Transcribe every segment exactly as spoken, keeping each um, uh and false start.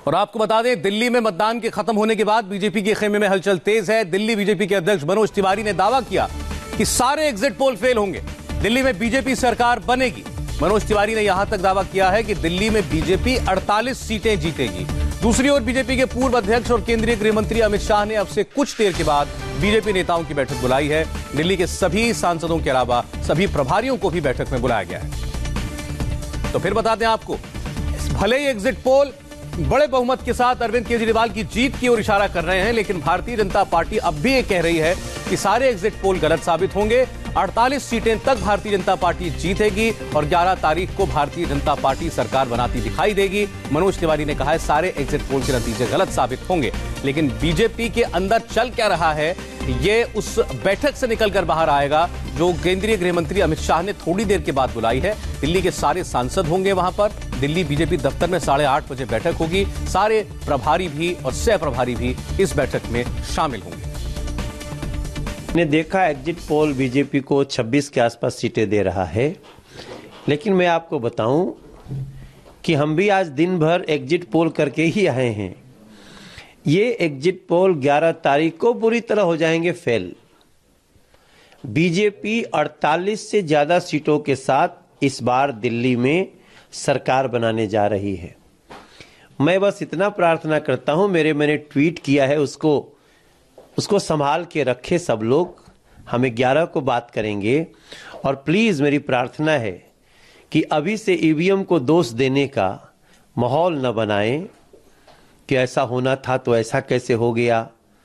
और आपको बता दें, दिल्ली में मतदान के खत्म होने के बाद बीजेपी के खेमे में हलचल तेज है। दिल्ली बीजेपी के अध्यक्ष मनोज तिवारी ने दावा किया कि सारे एग्जिट पोल फेल होंगे, दिल्ली में बीजेपी सरकार बनेगी। मनोज तिवारी ने यहां तक दावा किया है कि दिल्ली में बीजेपी अड़तालीस सीटें जीतेगी। दूसरी ओर बीजेपी के पूर्व अध्यक्ष और केंद्रीय गृह मंत्री अमित शाह ने अब से कुछ देर के बाद बीजेपी नेताओं की बैठक बुलाई है। दिल्ली के सभी सांसदों के अलावा सभी प्रभारियों को भी बैठक में बुलाया गया है। तो फिर बता दें आपको, भले ही एग्जिट पोल बड़े बहुमत के साथ अरविंद केजरीवाल की जीत की ओर इशारा कर रहे हैं, लेकिन भारतीय जनता पार्टी अब भी ये कह रही है कि सारे एग्जिट पोल गलत साबित होंगे। अड़तालीस सीटें तक भारतीय जनता पार्टी जीतेगी और ग्यारह तारीख को भारतीय जनता पार्टी सरकार बनाती दिखाई देगी। मनोज तिवारी ने कहा है सारे एग्जिट पोल के नतीजे गलत साबित होंगे, लेकिन बीजेपी के अंदर चल क्या रहा है ये उस बैठक से निकलकर बाहर आएगा जो केंद्रीय गृह मंत्री अमित शाह ने थोड़ी देर के बाद बुलाई है। दिल्ली के सारे सांसद होंगे वहां पर। दिल्ली बीजेपी दफ्तर में साढ़े आठ बजे बैठक होगी। सारे प्रभारी भी और सह प्रभारी भी इस बैठक में शामिल होंगे। ने देखा एग्जिट पोल बीजेपी को छब्बीस के आसपास सीटें दे रहा है, लेकिन मैं आपको बताऊं कि हम भी आज दिन भर एग्जिट पोल करके ही आए हैं। ये एग्जिट पोल ग्यारह तारीख को पूरी तरह हो जाएंगे फेल। बीजेपी अड़तालीस से ज्यादा सीटों के साथ इस बार दिल्ली में सरकार बनाने जा रही है। मैं बस इतना प्रार्थना करता हूं, मेरे मैंने ट्वीट किया है उसको उसको संभाल के रखे सब लोग। हमें ग्यारह को बात करेंगे और प्लीज मेरी प्रार्थना है कि अभी से ईवीएम को दोष देने का माहौल न बनाएं कि ऐसा होना था तो ऐसा कैसे हो गया।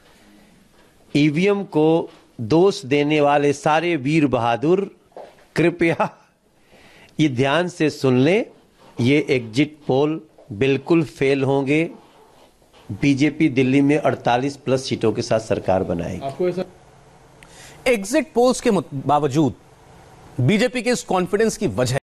ईवीएम को दोष देने वाले सारे वीर बहादुर कृपया ये ध्यान से सुन लें, ये एग्जिट पोल बिल्कुल फेल होंगे। बीजेपी दिल्ली में अड़तालीस प्लस सीटों के साथ सरकार बनाएगी। आपको ऐसा एग्जिट पोल्स के बावजूद बीजेपी के इस कॉन्फिडेंस की वजह